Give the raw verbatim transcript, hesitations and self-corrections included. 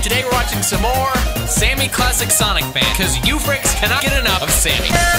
Today we're watching some more Sammy Classic Sonic Fan, because you freaks cannot get enough of Sammy.